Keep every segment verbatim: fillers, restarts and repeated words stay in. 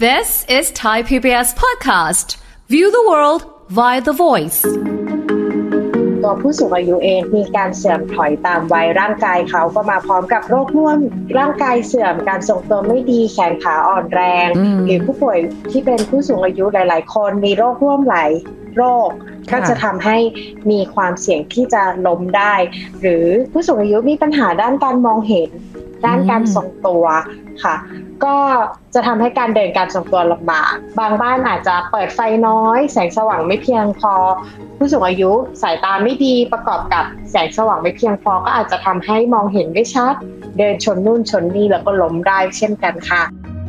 This is Thai พี บี เอส podcast. View the world via the voice. ตัวผู้สูงอายุเองมีการเสื่อมถอยตามวัยร่างกายเขาก็มาพร้อมกับโรคร่วมร่างกายเสื่อมการทรงตัวไม่ดีแขนขาอ่อนแรงหรือผู้ป่วยที่เป็นผู้สูงอายุหลายๆคนมีโรคร่วมหลายโรคก็จะทำให้มีความเสี่ยงที่จะล้มได้หรือผู้สูงอายุมีปัญหาด้านการมองเห็นด้านการทรงตัวค่ะก็จะทำให้การเดินการทรงตัวลำบากบางบ้านอาจจะเปิดไฟน้อยแสงสว่างไม่เพียงพอผู้สูงอายุสายตาไม่ดีประกอบกับแสงสว่างไม่เพียงพอก็อาจจะทำให้มองเห็นไม่ชัดเดินชนนู่นชนนี่แล้วก็ล้มได้เช่นกันค่ะ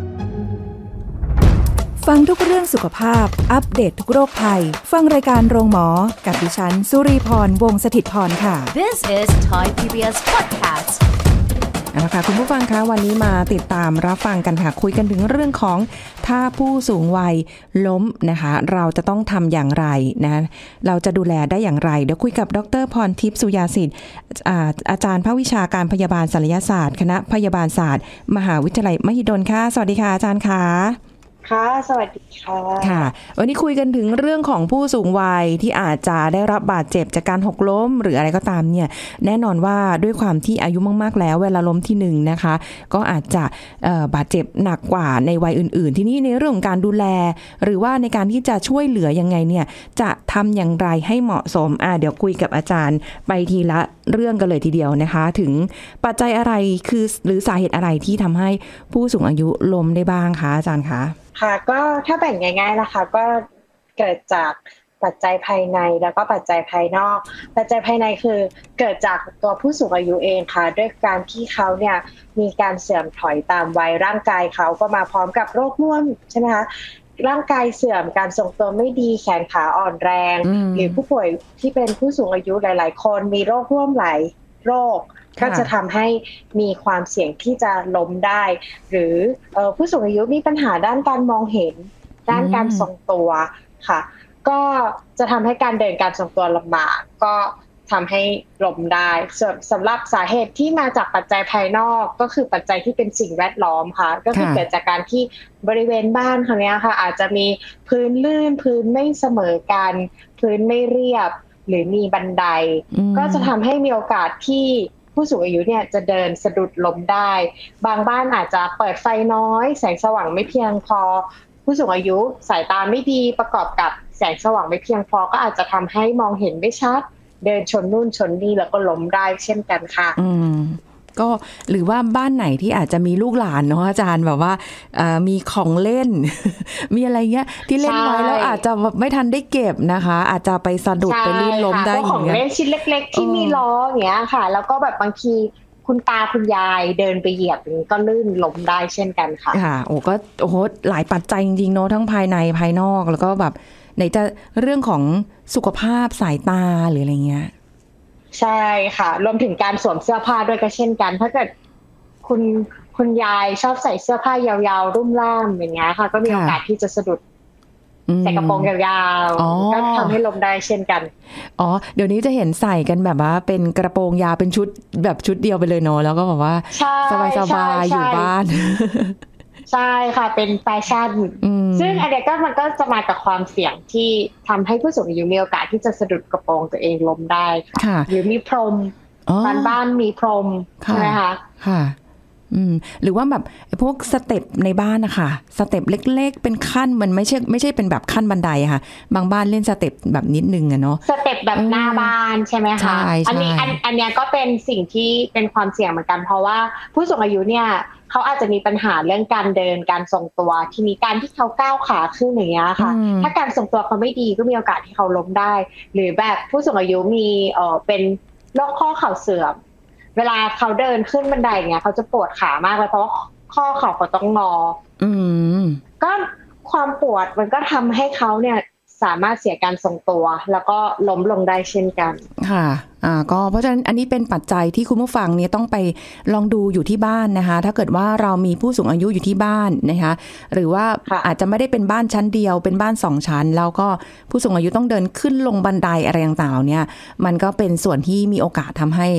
ฟังทุกเรื่องสุขภาพอัปเดต ท, ทุกโรคภัยฟังรายการโรงหมอกับดิฉันสุรีพรวงศ์สถิตย์พรค่ะ This is Thai พี บี เอส podcast เอาละค่ะคุณผู้ฟังคะวันนี้มาติดตามรับฟังกันค่ะคุยกันถึงเรื่องของถ้าผู้สูงวัยล้มนะคะเราจะต้องทำอย่างไรนะเราจะดูแลได้อย่างไรเดี๋ยวคุยกับดร.พรทิพย์สุยาสิทธิ์ อา, อาจารย์ภาควิชาการพยาบาลศัลยศาสตร์คณะพยาบาลศาสตร์มหาวิทยาลัยมหิดลค่ะสวัสดีค่ะอาจารย์ค่ะค่ะสวัสดีค่ะค่ะวันนี้คุยกันถึงเรื่องของผู้สูงวัยที่อาจจะได้รับบาดเจ็บจากการหกล้มหรืออะไรก็ตามเนี่ยแน่นอนว่าด้วยความที่อายุมากๆแล้วเวลาล้มที่หนึ่งนะคะก็อาจจะบาดเจ็บหนักกว่าในวัยอื่นๆทีนี้ในเรื่องของการดูแลหรือว่าในการที่จะช่วยเหลือยังไงเนี่ยจะทำอย่างไรให้เหมาะสมอ่ะเดี๋ยวคุยกับอาจารย์ไปทีละเรื่องกันเลยทีเดียวนะคะถึงปัจจัยอะไรคือหรือสาเหตุอะไรที่ทำให้ผู้สูงอายุล้มได้บ้างคะอาจารย์คะค่ะก็ถ้าแบ่งง่ายๆนะคะก็เกิดจากปัจจัยภายในแล้วก็ปัจจัยภายนอกปัจจัยภายในคือเกิดจากตัวผู้สูงอายุเองค่ะด้วยการที่เขาเนี่ยมีการเสื่อมถอยตามวัยร่างกายเขาก็มาพร้อมกับโรคร่วมใช่ไหมคะร่างกายเสื่อมการทรงตัวไม่ดีแขนขาอ่อนแรงหรือผู้ป่วยที่เป็นผู้สูงอายุหลายๆคนมีโรคร่วมหลายโรคก็จะทำให้มีความเสี่ยงที่จะล้มได้หรือเอ่อผู้สูงอายุมีปัญหาด้านการมองเห็นด้านการทรงตัวค่ะก็จะทำให้การเดินการทรงตัวลำบากก็ทำให้ล้มได้สำหรับสาเหตุที่มาจากปัจจัยภายนอกก็คือปัจจัยที่เป็นสิ่งแวดล้อมค่ะก็คือเกิดจากการที่บริเวณบ้านเขาเนี้ยค่ะอาจจะมีพื้นลื่นพื้นไม่เสมอกันพื้นไม่เรียบหรือมีบันไดก็จะทำให้มีโอกาสที่ผู้สูงอายุเนี่ยจะเดินสะดุดล้มได้บางบ้านอาจจะเปิดไฟน้อยแสงสว่างไม่เพียงพอผู้สูงอายุสายตาไม่ดีประกอบกับแสงสว่างไม่เพียงพอก็อาจจะทำให้มองเห็นไม่ชัดเดินชนนู่นชนนี่แล้วก็ล้มได้เช่นกันค่ะอืมก็หรือว่าบ้านไหนที่อาจจะมีลูกหลานเนาะอาจารย์แบบว่ามีของเล่น มีอะไรเงี้ยที่เล่นไว้แล้วอาจจะไม่ทันได้เก็บนะคะอาจจะไปสะดุดไปลื่นล้มได้อย่างเงี้ยของเล่นชิ้นเล็กๆที่มีล้ออย่างเงี้ยค่ะแล้วก็แบบบางทีคุณตาคุณยายเดินไปเหยียบก็ลื่นล้มได้เช่นกันค่ะค่ะโอ้ก็โอ้โหหลายปัจจัยจริงๆเนาะทั้งภายในภายนอกแล้วก็แบบไหนจะเรื่องของสุขภาพสายตาหรืออะไรเงี้ยใช่ค่ะรวมถึงการสวมเสื้อผ้าด้วยก็เช่นกันถ้าเกิดคุณคุณยายชอบใส่เสื้อผ้ายาวๆรุ่มร่ามอย่างเงี้ยค่ะก็มีโอกาสที่จะสะดุดใส่กระโปรงยาวๆก็ทำให้ล้มได้เช่นกันอ๋อเดี๋ยวนี้จะเห็นใส่กันแบบว่าเป็นกระโปรงยาวเป็นชุดแบบชุดเดียวไปเลยเนาะแล้วก็แบบว่าสบายๆอยู่บ้านใช่ค่ะเป็นแฟชั่นซึ่งอันเนี้ยก็มันก็จะมากับความเสี่ยงที่ทำให้ผู้สูงอายุมีโอกาสที่จะสะดุดกระโปรงตัวเองล้มได้ค่ะหรือมีพรมบ้านบ้านมีพรมใช่ไหมคะค่ะอืมหรือว่าแบบพวกสเต็ปในบ้านนะคะสเต็ปเล็กๆเป็นขั้นมันไม่ใช่ไม่ใช่เป็นแบบขั้นบันไดค่ะบางบ้านเล่นสเต็ปแบบนิดนึงอะเนาะสเต็ปแบบหน้าบ้านใช่ไหมคะอันนี้อันอันเนี้ยก็เป็นสิ่งที่เป็นความเสี่ยงเหมือนกันเพราะว่าผู้สูงอายุเนี่ยเขาอาจจะมีปัญหาเรื่องการเดินการทรงตัวทีนี้การที่เขาก้าวขาขึ้นอย่างเงี้ยค่ะถ้าการทรงตัวเขาไม่ดีก็มีโอกาสที่เขาล้มได้หรือแบบผู้สูงอายุมีเอ่อเป็นโรคข้อเข่าเสื่อมเวลาเขาเดินขึ้นบันไดเงี้ยเขาจะปวดขามากเลยเพราะว่าข้อเข่าเขาต้องงออืมก็ความปวดมันก็ทำให้เขาเนี่ยสามารถเสียการทรงตัวแล้วก็ล้มลงได้เช่นกันค่ะอ่าก็เพราะฉะนั้นอันนี้เป็นปัจจัยที่คุณผู้ฟังเนี่ยต้องไปลองดูอยู่ที่บ้านนะคะถ้าเกิดว่าเรามีผู้สูงอายุอยู่ที่บ้านนะคะหรือว่าอาจจะไม่ได้เป็นบ้านชั้นเดียวเป็นบ้านสองชั้นแล้วก็ผู้สูงอายุต้องเดินขึ้นลงบันไดอะไรต่างๆเนี่ยมันก็เป็นส่วนที่มีโอกาสทำให้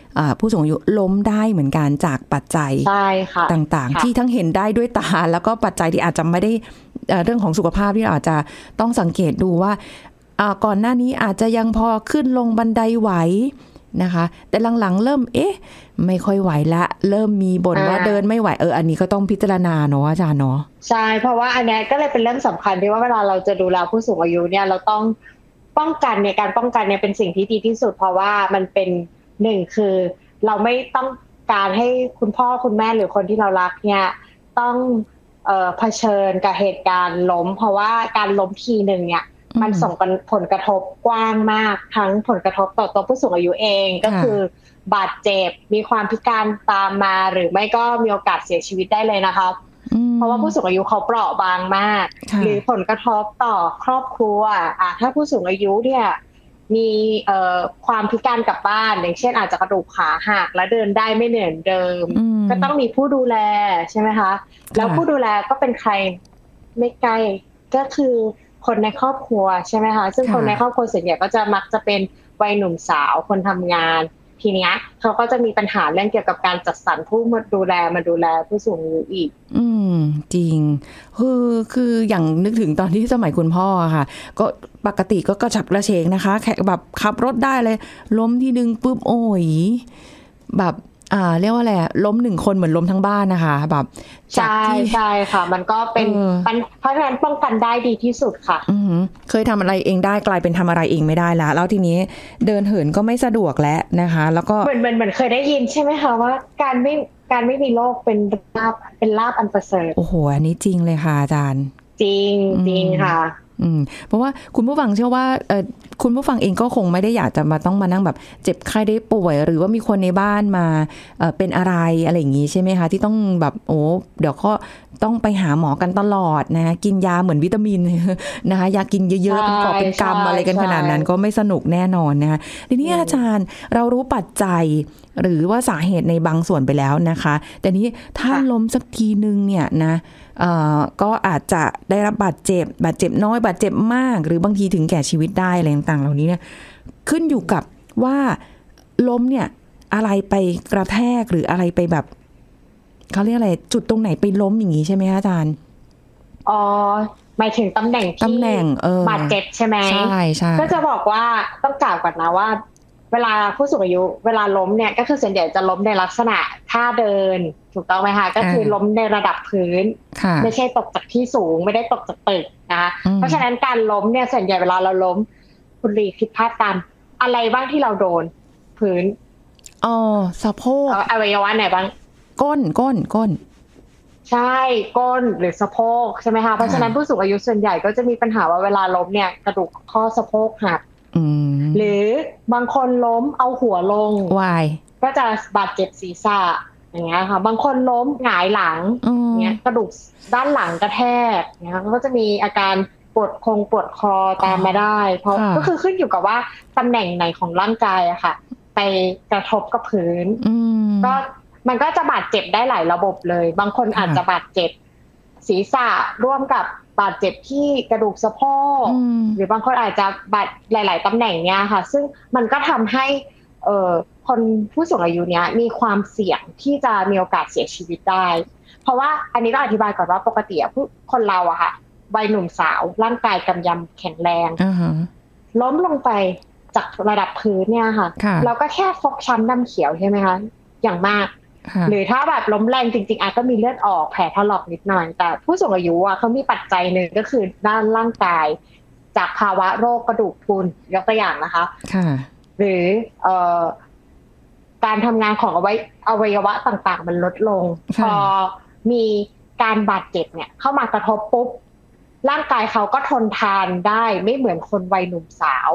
ผู้สูงอายุล้มได้เหมือนกันจากปัจจัยต่างๆที่ทั้งเห็นได้ด้วยตาแล้วก็ปัจจัยที่อาจจะไม่ได้เรื่องของสุขภาพที่เราอาจจะต้องสังเกตดูว่าก่อนหน้านี้อาจจะยังพอขึ้นลงบันไดไหวนะคะแต่หลังๆเริ่มเอ๊ะไม่ค่อยไหวละเริ่มมีบ่นว่าเดินไม่ไหวเอออันนี้ก็ต้องพิจารณาเนาะอาจารย์เนาะใช่เพราะว่าอันนี้ก็เลยเป็นเรื่องสำคัญที่ว่าเวลาเราจะดูแลผู้สูงอายุเนี่ยเราต้องป้องกันในการป้องกันเนี่ยเป็นสิ่งที่ดีที่สุดเพราะว่ามันเป็นหนึ่งคือเราไม่ต้องการให้คุณพ่อคุณแม่หรือคนที่เรารักเนี่ยต้องเอ่อเผชิญกับเหตุการณ์ล้มเพราะว่าการล้มทีนึงเนี่ยมันส่งผลกระทบกว้างมากทั้งผลกระทบต่อตัวผู้สูงอายุเองก็คือบาดเจ็บมีความพิการตามมาหรือไม่ก็มีโอกาสเสียชีวิตได้เลยนะคะเพราะว่าผู้สูงอายุเขาเปราะบางมากหรือผลกระทบต่อครอบครัวอ่ะถ้าผู้สูงอายุเนี่ยมีเอ่อความพิการกลับบ้านอย่างเช่นอาจจะกระดูกขาหักและเดินได้ไม่เหมือนเดิมก็ต้องมีผู้ดูแลใช่ไหมคะแล้วผู้ดูแลก็เป็นใครไม่ไกลก็คือคนในครอบครัวใช่ไหมคะซึ่งคนในครอบครัวส่วนใหญ่ก็จะมักจะเป็นวัยหนุ่มสาวคนทำงานทีเนี้ยเขาก็จะมีปัญหาเรื่องเกี่ยวกับการจัดสรรผู้มาดูแลมาดูแลผู้สูงอายุอีกอืมจริงคือคืออย่างนึกถึงตอนที่สมัยคุณพ่อค่ะก็ปกติก็กระฉับกระเฉงนะคะแค่แบบขับรถได้เลยล้มทีนึงปุ๊บโอ้ยแบบอ่าเรียกว่าอะไรล้มหนึ่งคนเหมือนล้มทั้งบ้านนะคะแบบใช่ใช่ค่ะมันก็เป็นเพราะฉะนั้นป้องกันได้ดีที่สุดค่ะเคยทำอะไรเองได้กลายเป็นทำอะไรเองไม่ได้แล้วแล้วทีนี้เดินเหินก็ไม่สะดวกแล้วนะคะแล้วก็เหมือนเหมือนเหมือนเคยได้ยินใช่ไหมคะว่าการไม่การไม่มีโรคเป็นลาภเป็นลาภอันประเสริฐโอ้โหอันนี้จริงเลยค่ะอาจารย์จริงจริงค่ะอืมเพราะว่าคุณผู้ฟังเชื่อว่าเออคุณผู้ฟังเองก็คงไม่ได้อยากจะมาต้องมานั่งแบบเจ็บไข้ได้ป่วยหรือว่ามีคนในบ้านมาเออเป็นอะไรอะไรอย่างงี้ใช่ไหมคะที่ต้องแบบโอ้เดี๋ยวก็ต้องไปหาหมอกันตลอดนะกินยาเหมือนวิตามินนะคะยากินเยอะๆเป็นกอบเป็นกำอะไรกันขนาดนั้นก็ไม่สนุกแน่นอนนะคะทีนี้อาจารย์เรารู้ปัจจัยหรือว่าสาเหตุในบางส่วนไปแล้วนะคะแต่นี้ถ้าล้มสักทีนึงเนี่ยนะเอ่อก็อาจจะได้รับบาดเจ็บบาดเจ็บน้อยบาดเจ็บมากหรือบางทีถึงแก่ชีวิตได้อะไรต่างๆเหล่านี้เนี่ยขึ้นอยู่กับว่าล้มเนี่ยอะไรไปกระแทกหรืออะไรไปแบบเขาเรียกอะไรจุดตรงไหนไปล้มอย่างนี้ใช่ไหมอาจารย์อ๋อหมายถึงตำแหน่งที่ตำแหน่งเออบาดเจ็บใช่ไหมใช่ใช่ก็จะบอกว่าต้องกล่าวก่อนนะว่าเวลาผู้สูงอายุเวลาล้มเนี่ยก็คือส่วนใหญ่จะล้มในลักษณะท่าเดินถูกต้องไหมคะก็คือล้มในระดับพื้นไม่ใช่ตกจากที่สูงไม่ได้ตกจากตึกนะคะเพราะฉะนั้นการล้มเนี่ยส่วนใหญ่เวลาเราล้มคุณลีคิดภาพตามอะไรบ้างที่เราโดนพื้นอ๋อสะโพกอวัยวะไหนบ้างก้นก้นก้นใช่ก้นหรือสะโพกใช่ไหมคะเพราะฉะนั้นผู้สูงอายุส่วนใหญ่ก็จะมีปัญหาว่าเวลาล้มเนี่ยกระดูกข้อสะโพกหักหรือบางคนล้มเอาหัวลงวายก็จะบาดเจ็บศีรษะอย่างเงี้ยค่ะบางคนล้มหงายหลังเงี้ยกระดูกด้านหลังกระแทกเงี้ยก็จะมีอาการปวดคงปวดคอตามมาได้เพราะก็คือขึ้นอยู่กับว่าตำแหน่งไหนของร่างกายอะค่ะไปกระทบกับพื้นก็มันก็จะบาดเจ็บได้หลายระบบเลยบางคนอาจจะบาดเจ็บศีรษะร่วมกับบาดเจ็บที่กระดูกสะโพกหรือบางคนอาจจะบาดหลายๆตำแหน่งเนี้ยค่ะซึ่งมันก็ทำให้เอ่อคนผู้สูงอายุเนี้ยมีความเสี่ยงที่จะมีโอกาสเสียชีวิตได้เพราะว่าอันนี้ต้องอธิบายก่อนว่าปกติผู้คนเราอะค่ะวัยหนุ่มสาวร่างกายกำยำแข็งแรง uh-huh. ล้มลงไปจากระดับพื้นเนี่ยค่ะ uh-huh. เราก็แค่ฟกช้ำดำเขียวใช่ไหมคะอย่างมาก uh-huh. หรือถ้าแบบล้มแรงจริงๆอาจก็มีเลือดออกแผลถลอกนิดหน่อยแต่ผู้สูงอายุอะเขามีปัจจัยหนึ่งก็คือด้านร่างกายจากภาวะโรคกระดูกพรุนยกตัวอย่างนะคะ uh-huh. หรือเอ่อการทำงานของอวัยอวัยวะต่างๆมันลดลง uh-huh. พอมีการบาดเจ็บเนี่ยเข้ามากระทบปุ๊บร่างกายเขาก็ทนทานได้ไม่เหมือนคนวัยหนุ่มสาว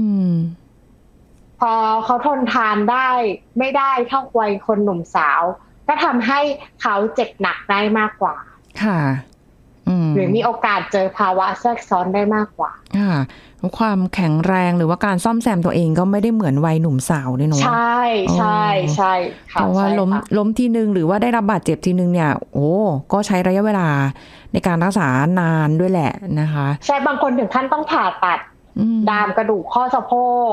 พอเขาทนทานได้ไม่ได้เท่าวัยคนหนุ่มสาวก็ทำให้เขาเจ็บหนักได้มากกว่าค่ะหรือมีโอกาสเจอภาวะแทรกซ้อนได้มากกว่าค่ะความแข็งแรงหรือว่าการซ่อมแซมตัวเองก็ไม่ได้เหมือนวัยหนุ่มสาวด้วยเนาะใช่ใช่ใช่ค่ะเพราะว่าล้มล้มทีนึงหรือว่าได้รับบาดเจ็บทีนึงเนี่ยโอ้ก็ใช้ระยะเวลาในการรักษานานด้วยแหละนะคะใช่บางคนถึงขั้นต้องผ่าตัดดามกระดูกข้อสะโพกห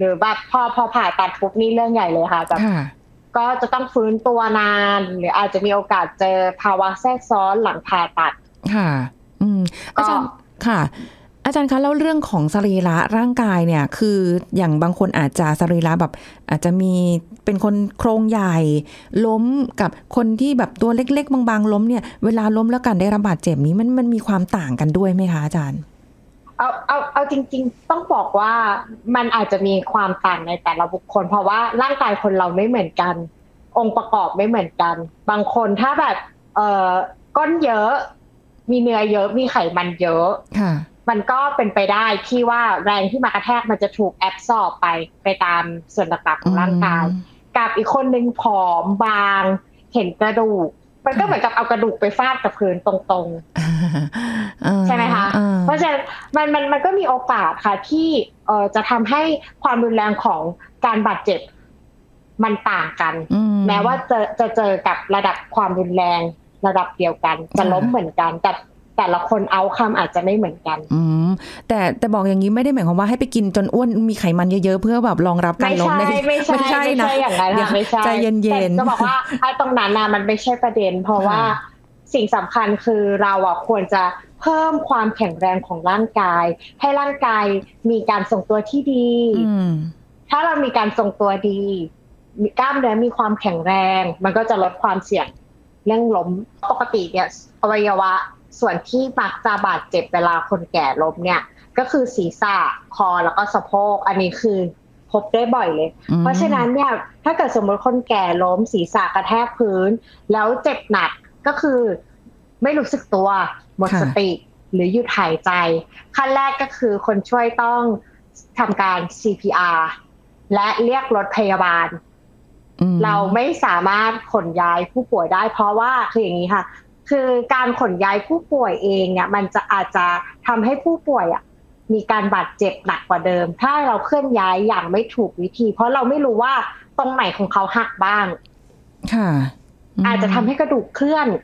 หรือแบบพอพอผ่าตัดปุ๊บนี่เรื่องใหญ่เลยค่ะแบบก็จะต้องฟื้นตัวนานหรืออาจจะมีโอกาสเจอภาวะแทรกซ้อนหลังผ่าตัดค่ะอืมอาจารย์ค่ะอาจารย์คะแล้วเรื่องของสรีระร่างกายเนี่ยคืออย่างบางคนอาจจะสรีระแบบอาจจะมีเป็นคนโครงใหญ่ล้มกับคนที่แบบตัวเล็กๆบางๆล้มเนี่ยเวลาล้มแล้วกันได้รับบาดเจ็บนี้มันมันมีความต่างกันด้วยไหมคะอาจารย์เอาเอาเอาจริงๆต้องบอกว่ามันอาจจะมีความต่างในแต่ละบุคคลเพราะว่าร่างกายคนเราไม่เหมือนกันองค์ประกอบไม่เหมือนกันบางคนถ้าแบบเอ่อก้นเยอะมีเนื้อเยอะมีไขมันเยอะมันก็เป็นไปได้ที่ว่าแรงที่มากระแทกมันจะถูกแอบซอร์บไปไปตามส่วนต่างๆของร่างกายกับอีกคนนึงผอมบางเห็นกระดูกมันก็เหมือนกับเอากระดูกไปฟาดกับพื้นตรงๆใช่ไหมคะเพราะฉะนั้นมันมันมันก็มีโอกาสค่ะที่เอ่อจะทำให้ความรุนแรงของการบาดเจ็บมันต่างกันแม้ว่าจะจะเจอกับระดับความรุนแรงระดับเดียวกันจะล้มเหมือนกันแต่แต่ละคนเอาคำอาจจะไม่เหมือนกันอืมแต่แต่บอกอย่างนี้ไม่ได้หมายความว่าให้ไปกินจนอ้วนมีไขมันเยอะๆเพื่อแบบรองรับการล้มไม่ใช่ไม่ใช่ไม่ใช่นะอย่างนั้นไม่ใช่ใจเย็นๆจะบอกว่าไอ้ตรงนั้นน่ะมันไม่ใช่ประเด็นเพราะว่าสิ่งสำคัญคือเราอ่ะควรจะเพิ่มความแข็งแรงของร่างกายให้ร่างกายมีการทรงตัวที่ดีถ้าเรามีการทรงตัวดีมีกล้ามเนื้อมีความแข็งแรงมันก็จะลดความเสี่ยงเรื่องล้มปกติเนี่ยอวัยวะส่วนที่มักจะบาดเจ็บเวลาคนแก่ล้มเนี่ยก็คือศีรษะคอแล้วก็สะโพกอันนี้คือพบได้บ่อยเลยเพราะฉะนั้นเนี่ยถ้าเกิดสมมติคนแก่ล้มศีรษะกระแทกพื้นแล้วเจ็บหนักก็คือไม่รู้สึกตัวหมดสติหรือหยุดหายใจขั้นแรกก็คือคนช่วยต้องทำการ ซี พี อาร์ และเรียกรถพยาบาลเราไม่สามารถขนย้ายผู้ป่วยได้เพราะว่าคืออย่างนี้ค่ะคือการขนย้ายผู้ป่วยเองเนี่ยมันจะอาจจะทำให้ผู้ป่วยอ่ะมีการบาดเจ็บหนักกว่าเดิมถ้าเราเคลื่อนย้ายอย่างไม่ถูกวิธีเพราะเราไม่รู้ว่าตรงไหนของเขาหักบ้างค่ะอาจจะทำให้กระดูกเคลื่อน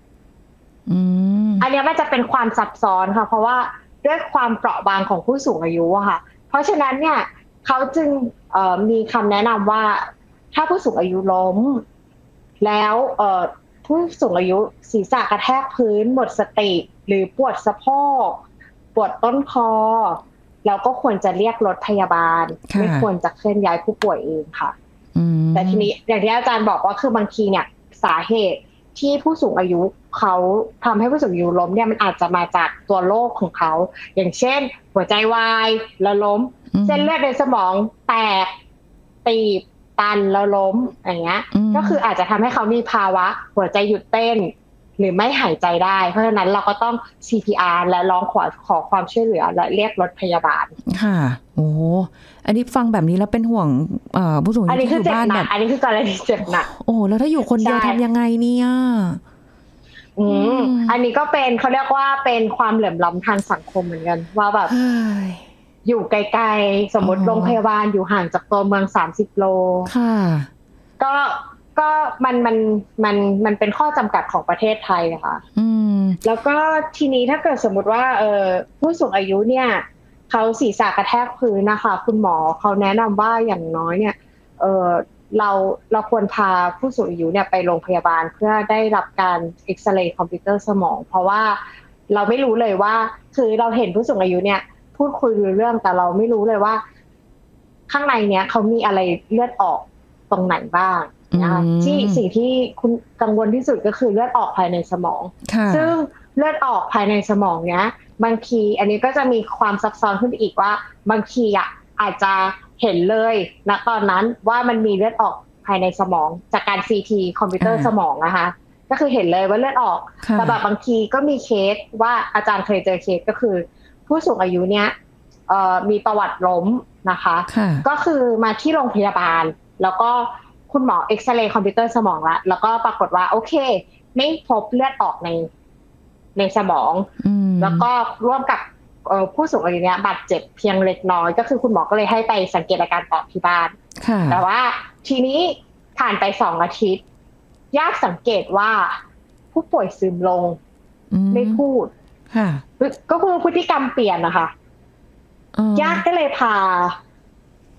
อันนี้มันจะเป็นความซับซ้อนค่ะเพราะว่าด้วยความเปราะบางของผู้สูงอายุอะค่ะเพราะฉะนั้นเนี่ยเขาจึงมีคำแนะนำว่าถ้าผู้สูงอายุล้มแล้วผู้สูงอายุศีรษะกระแทกพื้นหมดสติหรือปวดสะโพกปวดต้นคอเราก็ควรจะเรียกรถพยาบาลไม่ควรจะเคลื่อนย้ายผู้ป่วยเองค่ะแต่ทีนี้อย่างที่อาจารย์บอกว่าคือบางทีเนี่ยสาเหตุที่ผู้สูงอายุเขาทำให้ผู้สูงอายุล้มเนี่ยมันอาจจะมาจากตัวโรคของเขาอย่างเช่นหัวใจวายแล้วล้มเส้นเลือดในสมองแตกตีบตันแล้วล้มอย่างเงี้ยก็คืออาจจะทำให้เขามีภาวะหัวใจหยุดเต้นหรือไม่หายใจได้เพราะฉะนั้นเราก็ต้อง ซี พี อาร์ และร้องขอขอความช่วยเหลือและเรียกรถพยาบาลค่ะโอ้อันนี้ฟังแบบนี้แล้วเป็นห่วงผู้สูงอายุที่อยู่บ้านแบบอันนี้คือกรณีเจ็บหนักโอ้แล้วถ้าอยู่คนเดียวทำยังไงเนี่ยอืมอันนี้ก็เป็นเขาเรียกว่าเป็นความเหลื่อมล้ำทางสังคมเหมือนกันว่าแบบอยู่ไกลๆสมมติโรงพยาบาลอยู่ห่างจากตัวเมืองสามสิบโลค่ะก็ก็มันมันมันมันเป็นข้อจำกัดของประเทศไทยค่ะอืมแล้วก็ทีนี้ถ้าเกิดสมมติว่าเออผู้สูงอายุเนี่ยเขาศีรษะกระแทกพื้นนะคะคุณหมอเขาแนะนำว่าอย่างน้อยเนี่ยเออเราเราควรพาผู้สูงอายุเนี่ยไปโรงพยาบาลเพื่อได้รับการเอ็กซเรย์คอมพิวเตอร์สมองเพราะว่าเราไม่รู้เลยว่าคือเราเห็นผู้สูงอายุเนี่ยพูดคุยเรื่องแต่เราไม่รู้เลยว่าข้างในเนี้ยเขามีอะไรเลือดออกตรงไหนบ้างนะคะที่สิ่งที่คุณกังวลที่สุดก็คือเลือดออกภายในสมองซึ่งเลือดออกภายในสมองเนี้ยบางทีอันนี้ก็จะมีความซับซ้อนขึ้นไปอีกว่าบางทีอ่ะอาจจะเห็นเลยณตอนนั้นว่ามันมีเลือดออกภายในสมองจากการ ซี ที คอมพิวเตอร์สมองนะคะก็คือเห็นเลยว่าเลือดออกแต่แบบบางทีก็มีเคสว่าอาจารย์เคยเจอเคสก็คือผู้สูงอายุเนี้ยมีประวัติล้มนะคะก็คือมาที่โรงพยาบาลแล้วก็คุณหมอเอ็กซเรย์คอมพิวเตอร์สมองละแล้วก็ปรากฏว่าโอเคไม่พบเลือดออกในในสมองแล้วก็ร่วมกับผู้สูงอายุเนี้ยบาดเจ็บเพียงเล็กน้อยก็คือคุณหมอก็เลยให้ไปสังเกตอาการต่อที่บ้านแต่ว่าทีนี้ผ่านไปสองอาทิตย์ญาติสังเกตว่าผู้ป่วยซึมลงไม่พูดก็คือพฤติกรรมเปลี่ยนนะคะญาติก็เลยพาพ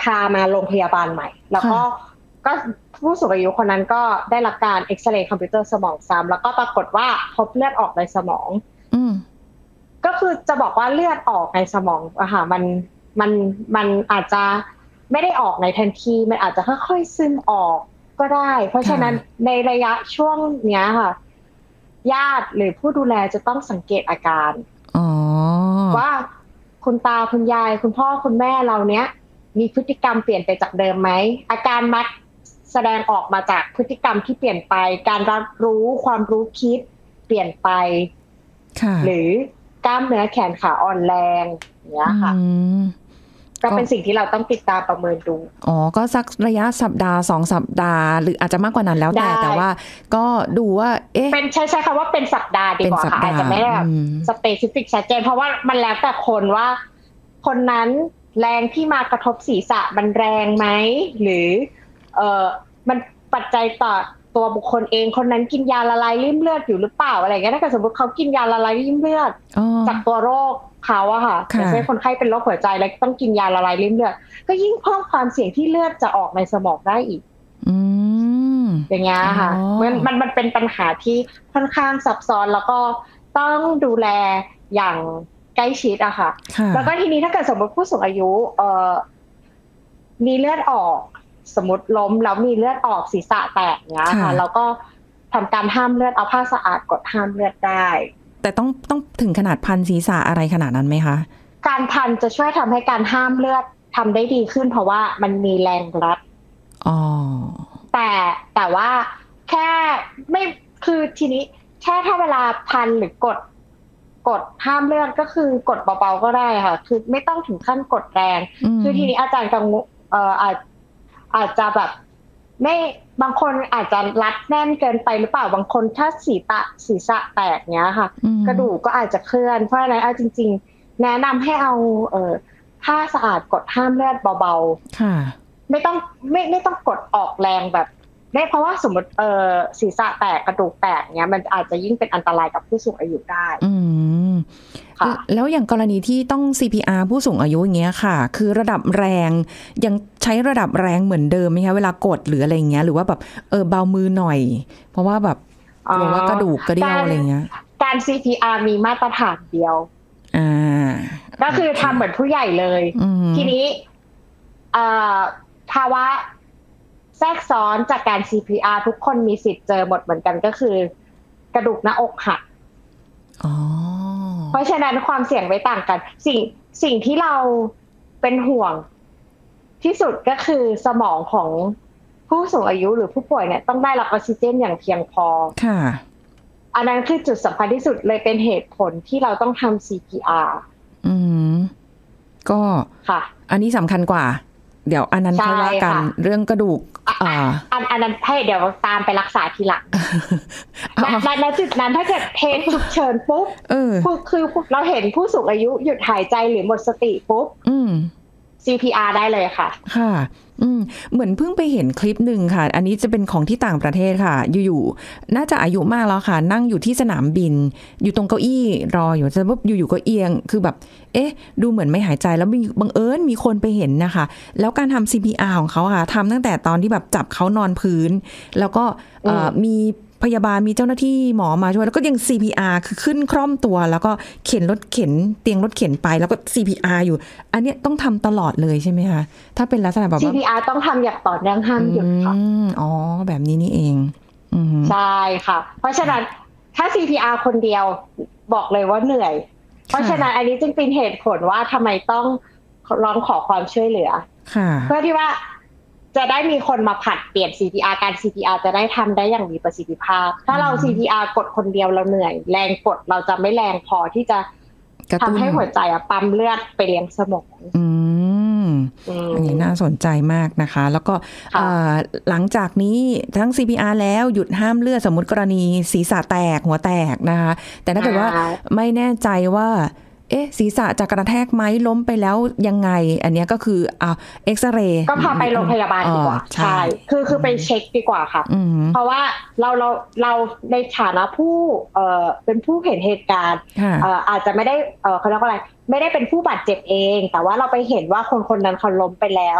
พามาโรงพยาบาลใหม่แล้วก็ก็ผู้สูงอายุคนนั้นก็ได้รับการเอ็กซเรย์คอมพิวเตอร์สมองซ้ำแล้วก็ปรากฏว่าพบเลือดออกในสมองอืมก็คือจะบอกว่าเลือดออกในสมองอะค่ะมันมันมันอาจจะไม่ได้ออกในทันทีมันอาจจะค่อยๆซึมออกก็ได้เพราะฉะนั้นในระยะช่วงเนี้ยค่ะญาติหรือผู้ดูแลจะต้องสังเกตอาการว่าคุณตาคุณยายคุณพ่อคุณแม่เราเนี้ยมีพฤติกรรมเปลี่ยนไปจากเดิมไหมอาการมักแสดงออกมาจากพฤติกรรมที่เปลี่ยนไปการรับรู้ความรู้คิดเปลี่ยนไปหรือกล้ามเนื้อแขนขาอ่อนแรงอย่างเงี้ยค่ะก็เป็นสิ่งที่เราต้องติดตามประเมินดูอ๋อก็สักระยะสัปดาห์สองสัปดาห์หรืออาจจะมากกว่านั้นแล้วแต่แต่ว่าก็ดูว่าเอ๊ะเป็นใช้ใช้คำว่าเป็นสัปดาห์ดีกว่าค่ะอาจจะไม่ได้แบบสเปซิฟิกชัดเจนเพราะว่ามันแล้วแต่คนว่าคนนั้นแรงที่มากระทบศีรษะมันแรงไหมหรือเอ่อมันปัจจัยต่อตัวบุคคลเองคนนั้นกินยาละลายริ่มเลือดอยู่หรือเปล่าอะไรเงี้ยถ้าเกิดสมมติเขากินยาละลายริ่มเลือดจากตัวโรคเขาอะค่ะอย่างเช่นคนไข้เป็นโรคหัวใจแล้วต้องกินยาละลายริ่มเลือดก็ยิ่งเพิ่มความเสี่ยงที่เลือดจะออกในสมองได้อีกอย่างเงี้ยค่ะมันมันมันเป็นปัญหาที่ค่อนข้างซับซ้อนแล้วก็ต้องดูแลอย่างใกล้ชิดอะค่ะแล้วก็ทีนี้ถ้าเกิดสมมติผู้สูงอายุเอ่อมีเลือดออกสมมติล้มแล้วมีเลือดออกศีรษะแตกเงี้ยค่ะแล้วก็ทำการห้ามเลือดเอาผ้าสะอาดกดห้ามเลือดได้แต่ต้องต้องถึงขนาดพันศีรษะอะไรขนาดนั้นไหมคะการพันจะช่วยทำให้การห้ามเลือดทำได้ดีขึ้นเพราะว่ามันมีแรงรัดอ๋อแต่แต่ว่าแค่ไม่คือทีนี้แค่ถ้าเวลาพันหรือกดกดห้ามเลือดก็คือกดเบาๆก็ได้ค่ะคือไม่ต้องถึงขั้นกดแรงคือทีนี้อาจารย์กังวลเอ่ออาจอาจจะแบบไม่บางคนอาจจะรัดแน่นเกินไปหรือเปล่าบางคนถ้าศีรษะศีรษะแตกเนี้ยค่ะกระดูกก็อาจจะเคลื่อนเพราะฉะนั้นเอาจริงๆแนะนำให้เอาเอ่อผ้าสะอาดกดห้ามเลือดเบาๆค่ะไม่ต้องไม่ไม่ต้องกดออกแรงแบบไม่เพราะว่าสมมติเอ่อศีรษะแตกกระดูกแตกเนี้ยมันอาจจะยิ่งเป็นอันตรายกับผู้สูงอายุได้อืมค่ะแล้วอย่างกรณีที่ต้อง ซี พี อาร์ ผู้สูงอายุอย่างเงี้ยค่ะคือระดับแรงยังใช้ระดับแรงเหมือนเดิมไหมคะเวลากดหรืออะไรเงี้ยหรือว่าแบบเออเบามือหน่อยเพราะว่าแบบกลัวว่ากระดูกกระเดี่ยวอะไรเงี้ยการ ซี พี อาร์ มีมาตรฐานเดียวอ่าก็คือทำเหมือนผู้ใหญ่เลยทีนี้ภาวะแทรกซ้อนจากการ ซี พี อาร์ ทุกคนมีสิทธิ์เจอหมดเหมือนกันก็คือกระดูกหน้าอกหักเพราะฉะนั้นความเสี่ยงไม่ต่างกันสิ่งสิ่งที่เราเป็นห่วงที่สุดก็คือสมองของผู้สูงอายุหรือผู้ป่วยเนี่ยต้องได้รับออกซิเจนอย่างเพียงพอค่ะอันนั้นคือจุดสำคัญที่สุดเลยเป็นเหตุผลที่เราต้องทำ ซี พี อาร์อืมก็ค่ะอันนี้สำคัญกว่าเดี๋ยวอันนั้นค่อยว่ากันเรื่องกระดูกอ่าอันอันนั้นให้เดี๋ยวตามไปรักษาทีหลังในจุดนั้นถ้าเกิดเคสฉุกเฉินปุ๊บคือคือเราเห็นผู้สูงอายุหยุดหายใจหรือหมดสติปุ๊บ ซี พี อาร์ ได้เลยค่ะค่ะอืมเหมือนเพิ่งไปเห็นคลิปหนึ่งค่ะอันนี้จะเป็นของที่ต่างประเทศค่ะอยู่ๆน่าจะอายุมากแล้วค่ะนั่งอยู่ที่สนามบินอยู่ตรงเก้าอี้รออยู่แต่ปุ๊บอยู่ๆก็เอียงคือแบบเอ๊ะดูเหมือนไม่หายใจแล้วมีบังเอิญมีคนไปเห็นนะคะแล้วการทำ ซี พี อาร์ ของเขาค่ะทำตั้งแต่ตอนที่แบบจับเขานอนพื้นแล้วก็มีพยาบาลมีเจ้าหน้าที่หมอมาช่วยแล้วก็ยัง ซี พี อาร์ คือขึ้นคร่อมตัวแล้วก็เข็นรถเข็นเตียงรถเข็นไปแล้วก็ ซี พี อาร์ อยู่อันนี้ต้องทำตลอดเลยใช่ไหมคะถ้าเป็นลักษณะแบบว่าซี พี อาร์ ต้องทำอย่างต่อเนื่องห้ามหยุดค่ะอ๋อแบบนี้นี่เองใช่ค่ะเพราะฉะนั้นถ้า ซี พี อาร์ คนเดียวบอกเลยว่าเหนื่อยเพราะฉะนั้นอันนี้จึงเป็นเหตุผลว่าทำไมต้องร้องขอความช่วยเหลือเพื่อที่ว่าจะได้มีคนมาผัดเปลี่ยน ซี พี อาร์ การ ซี พี อาร์ จะได้ทำได้อย่างมีประสิทธิภาพถ้าเรา ซี พี อาร์ กดคนเดียวเราเหนื่อยแรงกดเราจะไม่แรงพอที่จะทำให้หัวใจอะปั๊มเลือดไปเลี้ยงสมองอืมอันนี้น่าสนใจมากนะคะแล้วก็หลังจากนี้ทั้ง ซี พี อาร์ แล้วหยุดห้ามเลือดสมมติกรณีศีรษะแตกหัวแตกนะคะแต่ถ้าเกิดว่าไม่แน่ใจว่าเอ๊ะศีรษะจะกระแทกไหมล้มไปแล้วยังไงอันนี้ก็คืออ่าเอ็กซเรย์ก็พาไปโรงพยาบาลดีกว่าใช่คือคือไปเช็คดีกว่าค่ะเพราะว่าเราเราเราในฐานะผู้เอ่อเป็นผู้เห็นเหตุการณ์เอ่ออาจจะไม่ได้เอ่อเขาเรียกว่าอะไรไม่ได้เป็นผู้บาดเจ็บเองแต่ว่าเราไปเห็นว่าคนคนนั้นเขาล้มไปแล้ว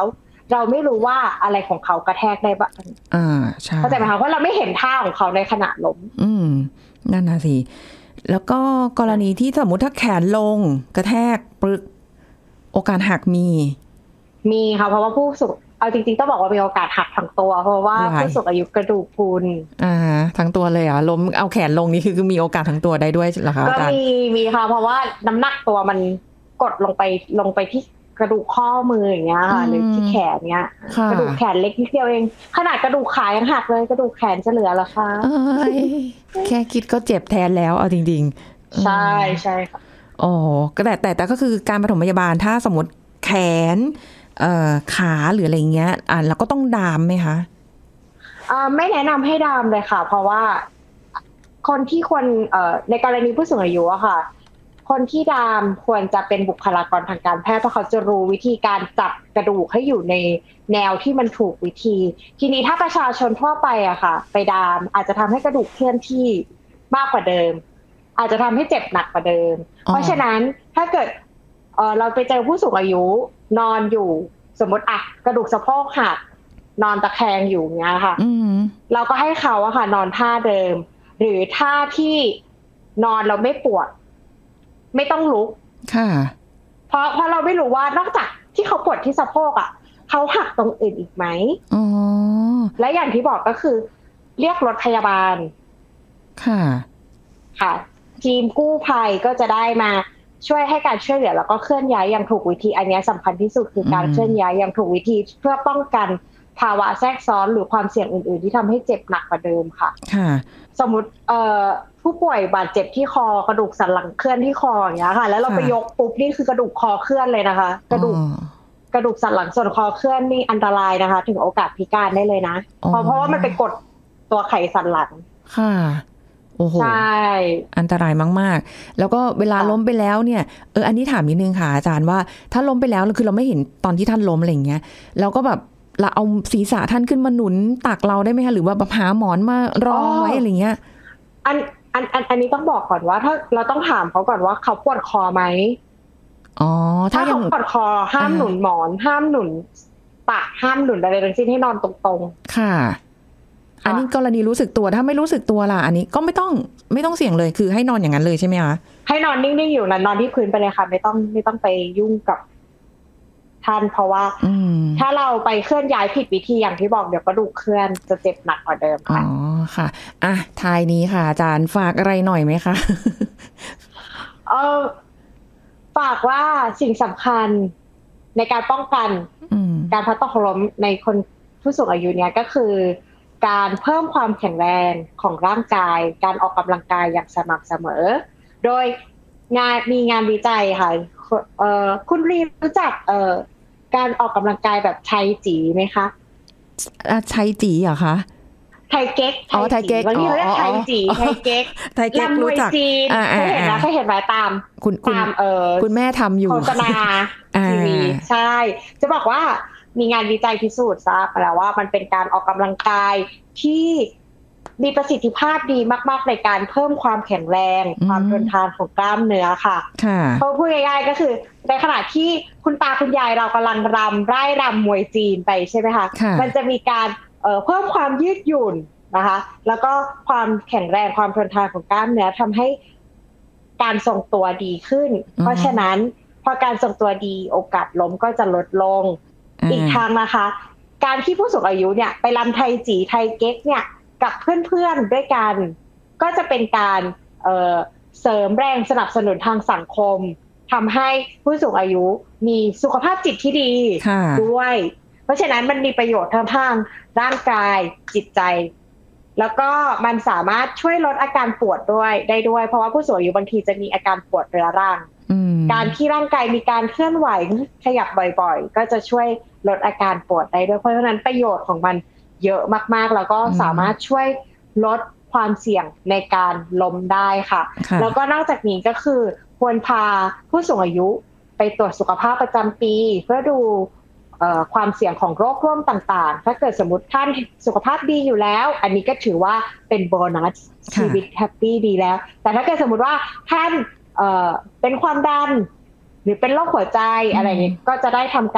เราไม่รู้ว่าอะไรของเขากระแทกได้บ้างอ่าใช่เข้าใจไหมคะเพราะเราไม่เห็นท่าของเขาในขณะล้มอืมนั่นน่ะสิแล้วก็กรณีที่สมมติถ้าแขนลงกระแทกปึกโอกาสหักมีมีค่ะเพราะว่าผู้สูงเอาจริงๆต้องบอกว่ามีโอกาสหักทั้งตัวเพราะว่าผู้สูงอายุกระดูกพรุนอ่าทั้งตัวเลยอ่ะล้มเอาแขนลงนี่คือมีโอกาสทั้งตัวได้ด้วยเหรอคะอาจารย์ก็มีมีค่ะเพราะว่าน้ำหนักตัวมันกดลงไปลงไปที่กระดูกข้อมืออย่างเงี้ยค่ะหรือที่แขนเงี้ยกระดูกแขนเล็กนิดเดียวเองขนาดกระดูกขายังหักเลยกระดูกแขนจะเหลือเหรอคะแค่คิดก็เจ็บแทนแล้วเอาจริงๆใช่ใช่ค่ะอ๋อแต่แต่แต่ก็คือการปฐมพยาบาลถ้าสมมติแขนเอ่อขาหรืออะไรเงี้ยอ่าเราก็ต้องดามไหมคะอ่าไม่แนะนำให้ดามเลยค่ะเพราะว่าคนที่ควรเอ่อในกรณีผู้สูงอายุอะค่ะคนที่ดามควรจะเป็นบุคลากรทางการแพทย์เพราะเขาจะรู้วิธีการจับกระดูกให้อยู่ในแนวที่มันถูกวิธีทีนี้ถ้าประชาชนทั่วไปอะค่ะไปดามอาจจะทำให้กระดูกเคลื่อนที่มากกว่าเดิมอาจจะทำให้เจ็บหนักกว่าเดิมเพราะฉะนั้นถ้าเกิดเอ่อเราไปเจอผู้สูงอายุนอนอยู่สมมติอะกระดูกสะโพกหักนอนตะแคงอยู่เงี้ยค่ะเราก็ให้เขาอะค่ะนอนท่าเดิมหรือท่าที่นอนเราไม่ปวดไม่ต้องลุกค่ะเพราะเพราะเราไม่รู้ว่านอกจากที่เขาปวดที่สะโพกอ่ะเขาหักตรงอื่นอีกไหมอ๋อและอย่างที่บอกก็คือเรียกรถพยาบาลค่ะค่ะทีมกู้ภัยก็จะได้มาช่วยให้การช่วยเหลือแล้วก็เคลื่อนย้ายอย่างถูกวิธีอันนี้สำคัญที่สุดคือการเคลื่อนย้ายอย่างถูกวิธีเพื่อป้องกันภาวะแทรกซ้อนหรือความเสี่ยงอื่นๆที่ทำให้เจ็บหนักกว่าเดิมค่ะค่ะสมมุติเอ่อผู้ป่วยบาดเจ็บที่คอกระดูกสันหลังเคลื่อนที่คออย่างเงี้ยค่ะแล้วเราไปยกปุ๊บนี่คือกระดูกคอเคลื่อนเลยนะคะกระดูกกระดูกสันหลังส่วนคอเคลื่อนนี่อันตรายนะคะถึงโอกาสพิการได้เลยนะเพราะเพราะว่ามันไปกดตัวไขสันหลังค่ะโอ้โหใช่อันตรายมากๆแล้วก็เวลาล้มไปแล้วเนี่ยเอออันนี้ถามนิดนึงค่ะอาจารย์ว่าถ้าล้มไปแล้วคือเราไม่เห็นตอนที่ท่านล้มอะไรอย่างเงี้ยแล้วก็แบบเราเอาศีรษะท่านขึ้นมาหนุนตักเราได้ไหมคะหรือว่าแบบหาหมอนมารองไว้อะไรเงี้ยอันอันอันอันนี้ต้องบอกก่อนว่าถ้าเราต้องถามเขาก่อนว่าเขาปวดคอไหมอ๋อถ้าเขาปวดคอห้ามหนุนหมอนห้ามหนุนตักห้ามหนุนอะไรทั้งสิ้นให้นอนตรงๆค่ะอันนี้กรณีรู้สึกตัวถ้าไม่รู้สึกตัวล่ะอันนี้ก็ไม่ต้องไม่ต้องเสี่ยงเลยคือให้นอนอย่างนั้นเลยใช่ไหมคะให้นอนนิ่งๆอยู่นะนอนที่พื้นไปเลยค่ะไม่ต้องไม่ต้องไปยุ่งกับท่านเพราะว่าถ้าเราไปเคลื่อนย้ายผิดวิธีอย่างที่บอกเดี๋ยวกระดูกเคลื่อนจะเจ็บหนักกว่าเดิมค่ะอ๋อค่ะอ่ะท้ายนี้ค่ะอาจารย์ฝากอะไรหน่อยไหมคะเออฝากว่าสิ่งสำคัญในการป้องกันการพลัดตกล้มในคนผู้สูงอายุเนี่ยก็คือการเพิ่มความแข็งแรงของร่างกายการออกกำลังกายอย่างสม่ำเสมอโดยงานมีงานวิจัยค่ะเอ่อคุณรีรู้จักเอ่อการออกกำลังกายแบบไทจีไหมคะไทจีเหรอคะไทเก๊กอ๋อไทเก๊กบางทีเขาเรียกไทจีไทเก๊กไทเก๊กรู้จักเคยเห็นนะเคยเห็นไหมตามคุณตามเออคุณแม่ทำอยู่โฆษณาทีวีใช่จะบอกว่ามีงานวิจัยพิสูจน์ทราบแล้วว่ามันเป็นการออกกำลังกายที่มีประสิทธิภาพดีมากๆในการเพิ่มความแข็งแรงความทนทานของกล้ามเนื้อค่ะเพราะพูดง่ายๆก็คือในขณะที่คุณตาคุณยายเรากำลังรำไร่รำมวยจีนไปใช่ไหมคะมันจะมีการเอ่อเพิ่มความยืดหยุ่นนะคะแล้วก็ความแข็งแรงความทนทานของกล้ามเนื้อทำให้การทรงตัวดีขึ้นเพราะฉะนั้นพอการทรงตัวดีโอกาสล้มก็จะลดลงอีกทางนะคะการที่ผู้สูงอายุเนี่ยไปรำไทจีไทเก๊กเนี่ยกับเพื่อนๆด้วยกันก็จะเป็นการเอ่อเสริมแรงสนับสนุนทางสังคมทำให้ผู้สูงอายุมีสุขภาพจิตที่ดีด้วยเพราะฉะนั้นมันมีประโยชน์ทั้งทางร่างกายจิตใจแล้วก็มันสามารถช่วยลดอาการปวดด้วยได้ด้วยเพราะว่าผู้สูงอายุบางทีจะมีอาการปวดเรื้อรังการที่ร่างกายมีการเคลื่อนไหวขยับบ่อยๆก็จะช่วยลดอาการปวดได้ด้วยเพราะฉะนั้นประโยชน์ของมันเยอะมากๆแล้วก็สามารถช่วยลดความเสี่ยงในการล้มได้ค่ะแล้วก็นอกจากนี้ก็คือควรพาผู้สูงอายุไปตรวจสุขภาพประจำปีเพื่อดูความเสี่ยงของโรคร่วมต่างๆถ้าเกิดสมมติท่านสุขภาพดีอยู่แล้วอันนี้ก็ถือว่าเป็นโบนัสชีวิตแฮปปี้ดีแล้วแต่ถ้าเกิดสมมติว่าท่านเอ่อเป็นความดันหรือเป็นโรคหัวใจอะไรอย่างนี้ก็จะได้ทำการ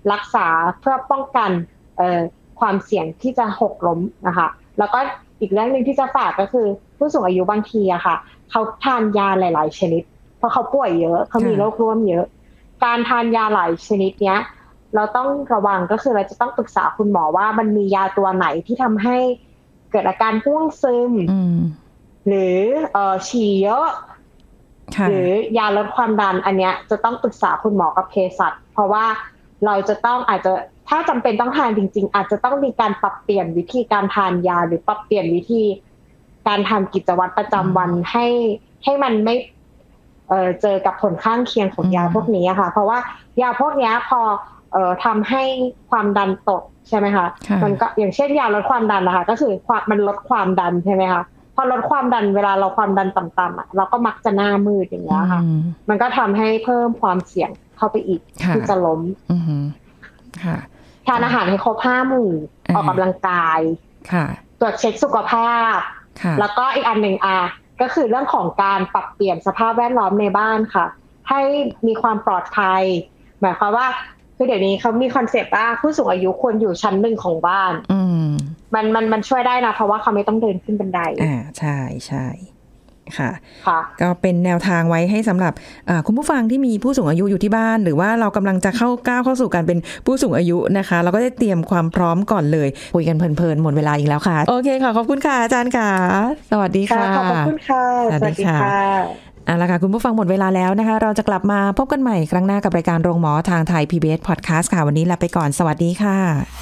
รักษาเพื่อป้องกันเอ่อความเสี่ยงที่จะหกล้มนะคะแล้วก็อีกเรื่องนึงที่จะฝากก็คือผู้สูงอายุบางทีอะค่ะเขาทานยาหลายๆชนิดเพราะเขาป่วยเยอะเขามีโรคร่วมเยอะการทานยาหลายชนิดเนี้ยเราต้องระวังก็คือเราจะต้องปรึกษาคุณหมอว่ามันมียาตัวไหนที่ทำให้เกิดอาการง่วงซึมหรือเอ่อฉี่เยอะหรือยาลดความดันอันเนี้ยจะต้องปรึกษาคุณหมอกับเภสัชเพราะว่าเราจะต้องอาจจะถ้าจำเป็นต้องทานจริงๆอาจจะต้องมีการปรับเปลี่ยนวิธีการทานยาหรือปรับเปลี่ยนวิธีการทำกิจวัตรประจำวันให้ให้มันไม่เอ่อเจอกับผลข้างเคียงของยาพวกนี้ค่ะเพราะว่ายาพวกนี้พอเอ่อทำให้ความดันตกใช่ไหมคะมันก็อย่างเช่นยาลดความดันนะคะก็คือความมันลดความดันใช่ไหมคะพอลดความดันเวลาเราความดันต่ำๆอ่ะเราก็มักจะหน้ามืดอย่างเงี้ยค่ะมันก็ทำให้เพิ่มความเสี่ยงเข้าไปอีกที่จะล้มทานอาหารให้ครบห้าหมู่ออกกำลังกายตรวจเช็คสุขภาพแล้วก็อีกอันหนึ่งอ่ะก็คือเรื่องของการปรับเปลี่ยนสภาพแวดล้อมในบ้านค่ะให้มีความปลอดภัยหมายความว่าคือเดี๋ยวนี้เขามีคอนเซปต์ว่าผู้สูงอายุควรอยู่ชั้นหนึ่งของบ้านมันมันมันช่วยได้นะเพราะว่าเขาไม่ต้องเดินขึ้นบันไดอ่าใช่ใช่ค่ะค่ะก็เป็นแนวทางไว้ให้สำหรับคุณผู้ฟังที่มีผู้สูงอายุอยู่ที่บ้านหรือว่าเรากำลังจะเข้าก้าวเข้าสู่การเป็นผู้สูงอายุนะคะเราก็ได้เตรียมความพร้อมก่อนเลยคุยกันเพลินๆหมดเวลาอีกแล้วค่ะโอเคค่ะขอบคุณค่ะอาจารย์ค่ะสวัสดีค่ะขอบคุณค่ะสวัสดีค่ะเอาล่ะค่ะคุณผู้ฟังหมดเวลาแล้วนะคะเราจะกลับมาพบกันใหม่ครั้งหน้ากับรายการโรงหมอทางไทย พี บี เอส Podcast ค่ะวันนี้ลาไปก่อนสวัสดีค่ะ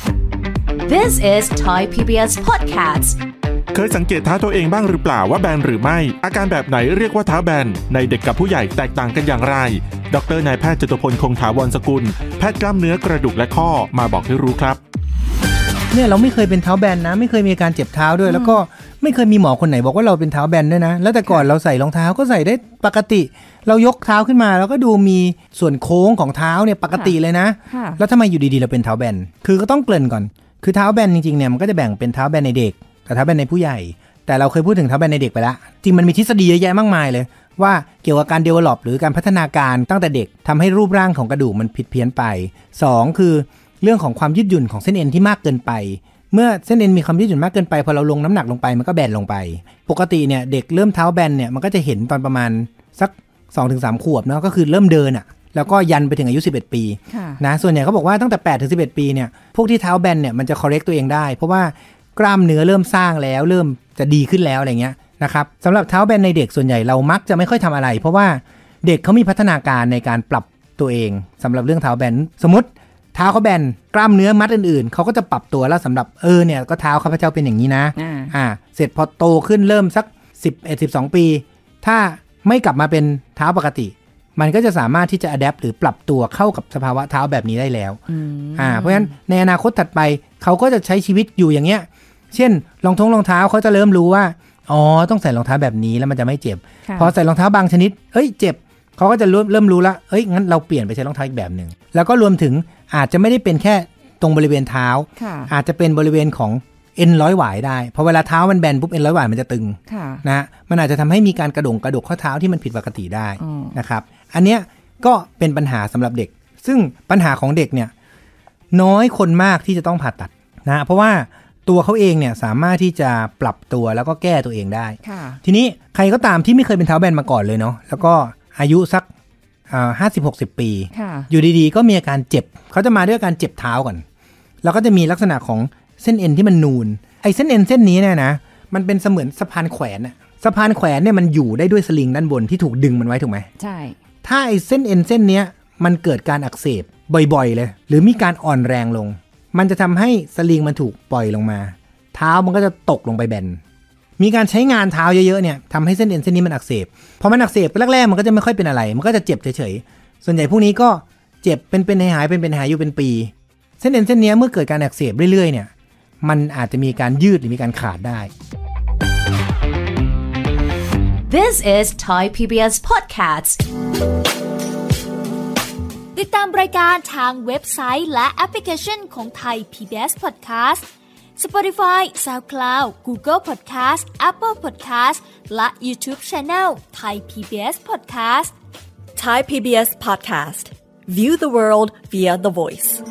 This is Thai พี บี เอส Podcast เคยสังเกตเท้าตัวเองบ้างหรือเปล่าว่าแบนหรือไม่อาการแบบไหนเรียกว่าเท้าแบนในเด็กกับผู้ใหญ่แตกต่างกันอย่างไรดร.นายแพทย์จตุพลคงถาวรสกุลแพทย์กล้ามเนื้อกระดูกและข้อมาบอกให้รู้ครับเนี่ยเราไม่เคยเป็นเท้าแบนนะไม่เคยมีอาการเจ็บเท้าด้วยแล้วก็ไม่เคยมีหมอคนไหนบอกว่าเราเป็นเท้าแบนด้วยนะแล้วแต่ก่อนเราใส่รองเท้าก็ใส่ได้ปกติเรายกเท้าขึ้นมาแล้วก็ดูมีส่วนโค้งของเท้าเนี่ยปกติเลยนะแล้วทำไมอยู่ดีๆเราเป็นเท้าแบนคือก็ต้องเกริ่นก่อนคือเท้าแบนจริงๆเนี่ยมันก็จะแบ่งเป็นเท้าแบนในเด็กกับเท้าแบนในผู้ใหญ่แต่เราเคยพูดถึงเท้าแบนในเด็กไปแล้วจริงมันมีทฤษฎีเยอะแยะมากมายเลยว่าเกี่ยวกับการ develop หรือการพัฒนาการตั้งแต่เด็กทำให้รูปร่างของกระดูกมันผิดเพี้ยนไปสองคือเรื่องของความยืดหยุ่นของเส้นเอ็นที่มากเกินไปเมื่อเส้นเอ็นมีความยืดหยุ่นมากเกินไปพอเราลงน้ำหนักลงไปมันก็แบนลงไปปกติเนี่ยเด็กเริ่มเท้าแบนเนี่ยมันก็จะเห็นตอนประมาณสัก สองถึงสาม ขวบเนาะก็คือเริ่มเดินอ่ะแล้วก็ยันไปถึงอายุสิบเอ็ดปีนะส่วนใหญ่เขาบอกว่าตั้งแต่แปดถึงสิบเอ็ดปีเนี่ยพวกที่เท้าแบนเนี่ยมันจะ correct ตัวเองได้เพราะว่ากล้ามเนื้อเริ่มสร้างแล้วเริ่มจะดีขึ้นแล้วอะไรเงี้ยนะครับสำหรับเท้าแบนในเด็กส่วนใหญ่เรามักจะไม่ค่อยทำอะไรเพราะว่าเด็กเขามีพัฒนาการในการปรับตัวเองสำหรับเรื่องเท้าแบนสมมติเท้าเขาแบนกล้ามเนื้อมัดอื่นๆเขาก็จะปรับตัวแล้วสำหรับเออเนี่ยก็เท้าข้าพเจ้าเป็นอย่างนี้นะอ่าเสร็จพอโตขึ้นเริ่มสักสิบเอ็ด สิบสองปีถ้าไม่กลับมาเป็นเท้าปกติมันก็จะสามารถที่จะ adapt หรือปรับตัวเข้ากับสภาวะเท้าแบบนี้ได้แล้วอ่าเพราะฉะนั้นในอนาคตถัดไปเขาก็จะใช้ชีวิตอยู่อย่างเงี้ยเช่นรองท้องรองเท้าเขาจะเริ่มรู้ว่าอ๋อต้องใส่รองเท้าแบบนี้แล้วมันจะไม่เจ็บพอใส่รองเท้าบางชนิดเอ้ยเจ็บเขาก็จะเริ่มเริ่มรู้ละเอ้ยงั้นเราเปลี่ยนไปใช้รองเท้าอีกแบบนึงแล้วก็รวมถึงอาจจะไม่ได้เป็นแค่ตรงบริเวณเท้าอาจจะเป็นบริเวณของเอ็นร้อยหวายได้เพราะเวลาเท้ามันแบนปุ๊บเอ็นร้อยหวายมันจะตึงนะมันอาจจะทำให้มีการกระดงกระดกข้อเท้าที่มันผิดปกติได้นะครับอันเนี้ยก็เป็นปัญหาสำหรับเด็กซึ่งปัญหาของเด็กเนี่ยน้อยคนมากที่จะต้องผ่าตัดนะเพราะว่าตัวเขาเองเนี่ยสามารถที่จะปรับตัวแล้วก็แก้ตัวเองได้ทีนี้ใครก็ตามที่ไม่เคยเป็นเท้าแบนมาก่อนเลยเนาะแล้วก็อายุสักห้าสิบหกสิบปีอยู่ดีๆก็มีอาการเจ็บเขาจะมาด้วยอาการเจ็บเท้าก่อนแล้วก็จะมีลักษณะของเส้นเอ็นที่มันนูนไอ้เส้นเอ็นเส้นนี้เนี่ยนะมันเป็นเสมือนสะพานแขวนอะสะพานแขวนเนี่ยมันอยู่ได้ด้วยสลิงด้านบนที่ถูกดึงมันไว้ถูกไหมใช่ถ้าไอ้เส้นเอ็นเส้นเนี้ยมันเกิดการอักเสบบ่อยๆเลยหรือมีการอ่อนแรงลงมันจะทำให้สลิงมันถูกปล่อยลงมาเท้ามันก็จะตกลงไปแบนมีการใช้งานเท้าเยอะๆเนี่ยทำให้เส้นเอ็นเส้นนี้มันอักเสบพอมันอักเสบแรกๆมันก็จะไม่ค่อยเป็นอะไรมันก็จะเจ็บเฉยๆส่วนใหญ่พวกนี้ก็เจ็บเป็นๆหายๆเป็นๆหายอยู่เป็นปีเส้นเอ็นเส้นนี้เมื่อเกิดการอักเสบเรื่อยๆเนี่ยมันอาจจะมีการยืดหรือมีการขาดได้ This is Thai พี บี เอส Podcast ติดตามรายการทางเว็บไซต์และแอปพลิเคชันของ Thai พี บี เอส Podcast Spotify, SoundCloud, Google Podcast, Apple Podcast และ YouTube Channel Thai พี บี เอส Podcast Thai พี บี เอส Podcast View the world via the voice